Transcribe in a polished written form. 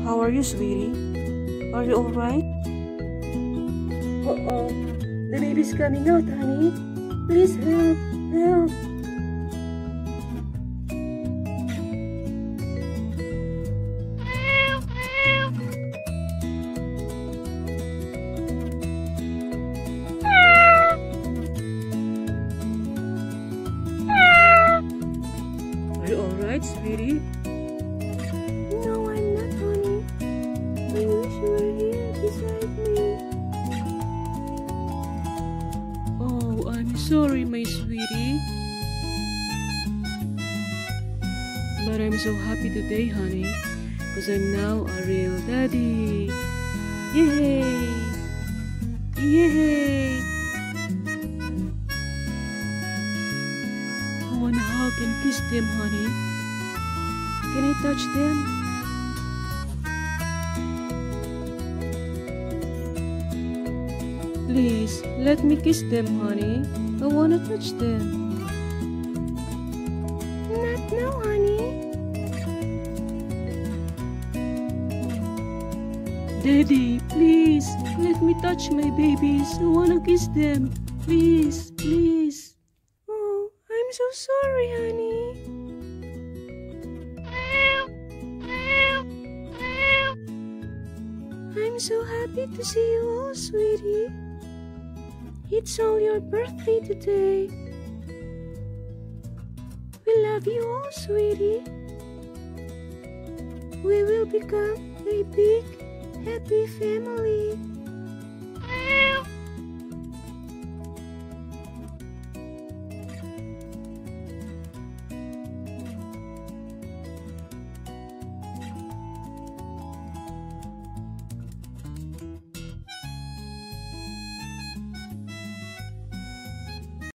How are you, sweetie? Are you alright? Uh-oh, the baby's coming out, honey. Please help, help. Are you alright, sweetie? No, I'm not, honey. I wish you were here beside me. Oh, I'm sorry, my sweetie. But I'm so happy today, honey, because I'm now a real daddy. Yay! Yay! I wanna hug and kiss them, honey. Can I touch them? Please, let me kiss them, honey. I wanna touch them. Not now, honey. Daddy, please, let me touch my babies. I wanna kiss them. Please, please. Oh, I'm so sorry, honey. I'm so happy to see you all, sweetie. It's all your birthday today. We love you all, sweetie. We will become a big, happy family.